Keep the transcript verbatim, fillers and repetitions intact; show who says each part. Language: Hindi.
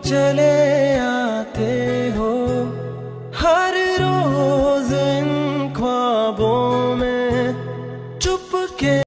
Speaker 1: चले आते हो हर रोज इन ख्वाबों में चुपके।